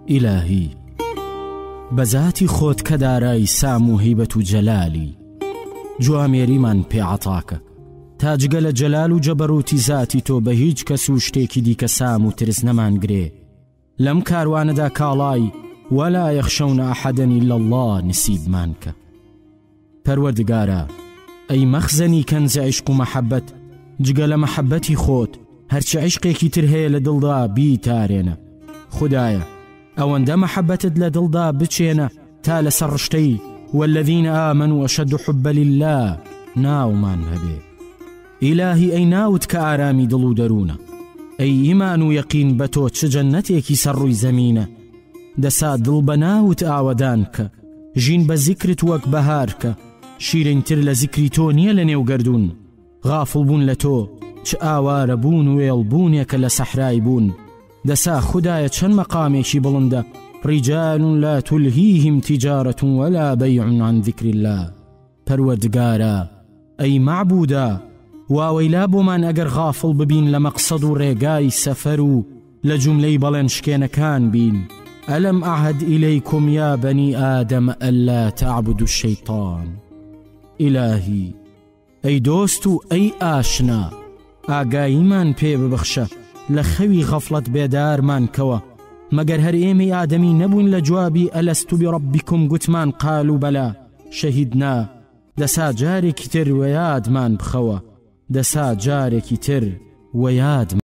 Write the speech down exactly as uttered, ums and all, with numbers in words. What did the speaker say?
ئیلاهی بەزاتی خۆت کە دارای سام و هیبەت و جەلالی جوامێریمان پێعەتاکە تا جگە لە جەلال و جەبەروتی ذاتی تۆ بە هیچ کەس و شتێکی دیکە سام و ترس نەمانگرێ لەم کاروانەدا کاڵای ولا یەخشەونە ئەحەدەن ئیلا الله نسیبمان کە. پەروەردگارە ئەی مەخزەنی کەنزە عیشق و مەحەبەت، جگە لە مەحەبەتی خۆت هەرچی عیشقێکی تر هەیە لە دڵدا بیتارێنە. خودایە ئەوەندە مەحەبەتت لە دڵدا بچێنە تا لەسەر ڕشتەی والذین آمنوا أشد حبا لله ناومان هەبێ. ئیلاهی ئەی ناوت کە ئارامی دڵ و دەروونە، ئەی ئیمان و یەقین بە تۆ چ جەننەتێکی سەر ڕووی زەمینە. دەسا دڵ بە ناوت ئاوەدان کە، ژین بە زیکرت وەک بەهار کە، شیرینتر لە زیکری تۆ نییە لە نێو گەردون. غافڵ بوون لە تۆ چ ئاوارە بوون و وێڵ بوونێکە لە سەحرای بوون. دەسا خودایە چەند مەقامێکی بڵندە، رجال لا تلهيهم تجارة ولا بيع عن ذكر الله. پەروەردگارە ئەی معبودا واوەیلا بۆمان ئەگەر غافڵ ببین لە مەقسەد و ڕێگای سەفەر و لە جوملەی بەڵێن شکێنەکان بین. ئەلم ئەعهد ئیلەیکم یا بەنی ئادەم ئەللا تعبدوا الشەیطان. ئیلاهی ئەی دۆست و ئەی ئاشنا، ئاگاییمان پێ ببەخشە لە خەوی غەفڵەت بێدارمان کەوە، مەگەر هەر ئێمەی ئادەمی نەبوون لە جوابی ئەلەستو بڕەبیکم گوتمان قال و بەلا شەهیدنا. دەسا جارێکی تر وەیادمان بخەوە، دەسا جارێکی تر وەیاد